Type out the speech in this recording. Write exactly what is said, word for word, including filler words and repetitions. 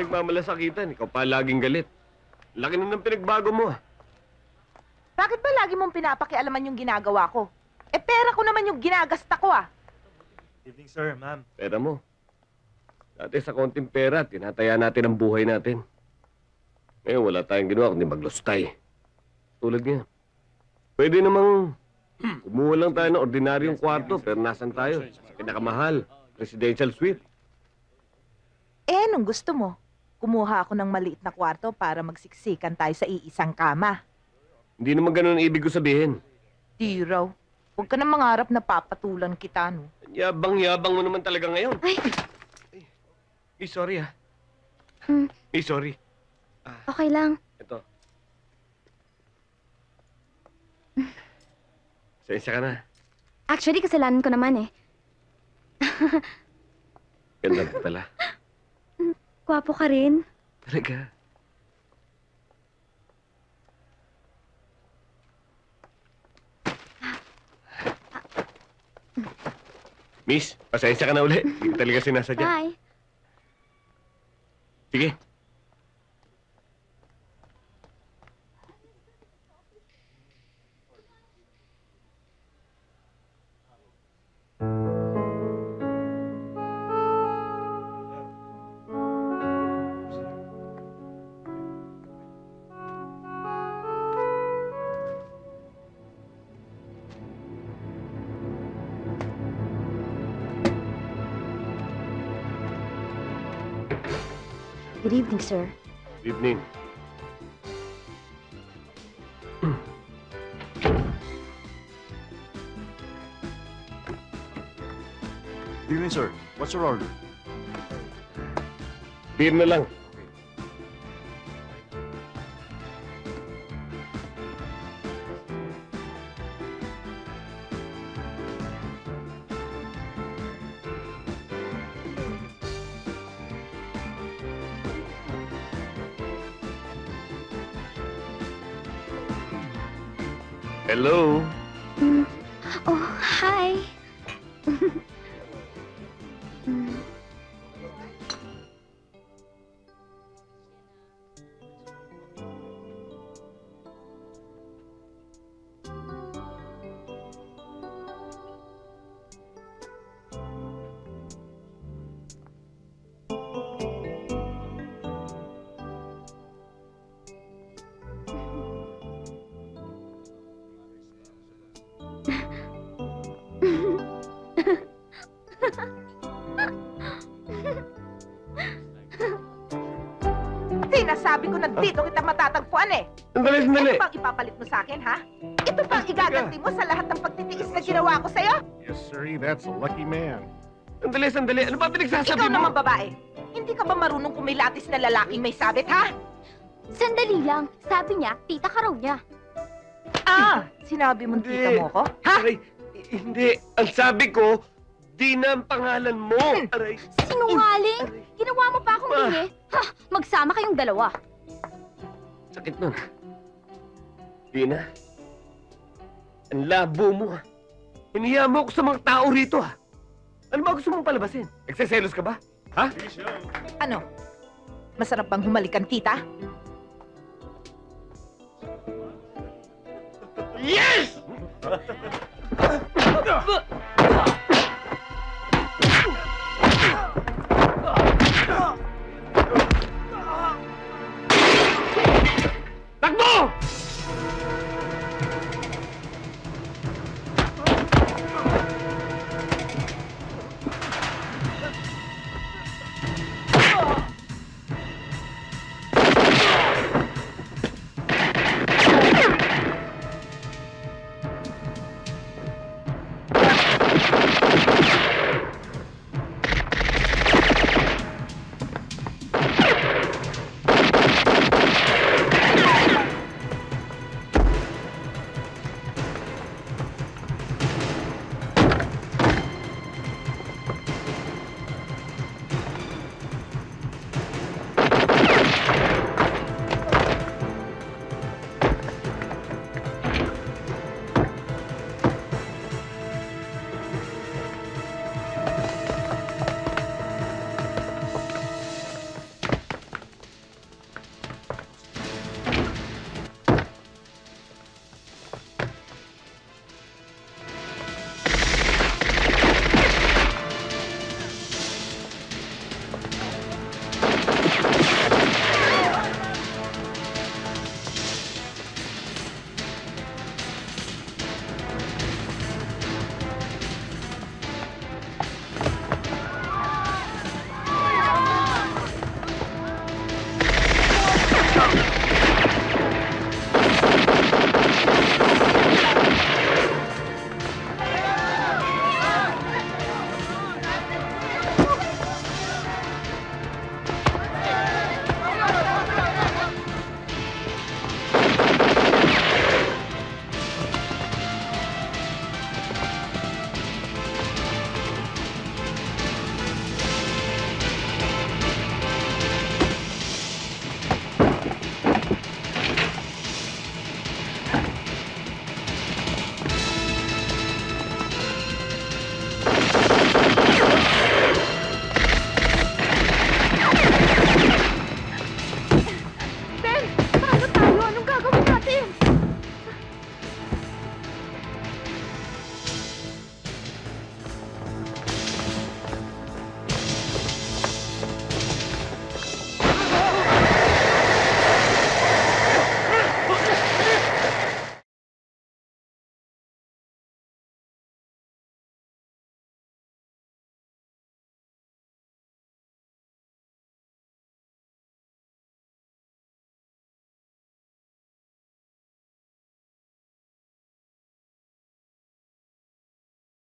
pinagmamalasakitan. Ikaw pa laging galit. Laki na ng pinagbago mo, ah. Bakit ba lagi mong pinapakialaman yung ginagawa ko? Eh, pera ko naman yung ginagasta ko, ah. Evening, sir, ma'am. Pera mo. Dati sa konting pera, tinataya natin ang buhay natin. Ngayon, wala tayong ginawa kundi maglustay. Tulad niya. Pwede namang kumuha lang tayo ng ordinaryong kwarto, pero nasan tayo? Sa pinakamahal, residential suite. Eh, nung gusto mo, kumuha ako ng maliit na kwarto para magsiksikan tayo sa iisang kama. Hindi naman ganun ang ibig ko sabihin. Di raw. Huwag ka na mangarap na papatulan kita, no? Yabang-yabang mo naman talaga ngayon. Ay! Eh, sorry, ah. Hmm, Eh, sorry. okay lang. Ito. Sensya ka na. Actually, kasalanan ko naman eh. Ganda ka pala. Gwapo ka rin. Talaga. Miss, pasensya ka na uli. Hindi ko talaga sinasadya. Bye. Sige. Good evening, sir. Good evening. Good evening, sir. What's your order? Beer na lang. Hello? Mm. Oh, hi. Mm. Sinasabi ko na dito kita matatagpuan, eh. Sandali, sandali. Ito bang ipapalit mo sa akin, ha? Ito bang igaganti mo sa lahat ng pagtitiis na ginawa ko sa'yo? Yes, sir. That's a lucky man. Sandali, sandali. Ano ba pinagsasabi Ikaw mo? naman, babae. Hindi ka ba marunong kumilatis na lalaking may sabit, ha? Sandali lang. Sabi niya, tita ka raw niya. Ah, sinabi mong Hindi. tita mo ko? Ha? Aray, i- hindi. Ang sabi ko, di na ang pangalan mo. Aray. Sinungaling! Aray. Ginawa mo pa akong Ma. bili. Ha! Magsama kayong dalawa. Sakit nun. Di na. Ang labo mo, ha. Hiniya mo ako sa mga tao rito, ha. Ano ba gusto mong palabasin? Nagseselos ka ba? Ha? Ano? Masarap bang humalikan, tita? Yes!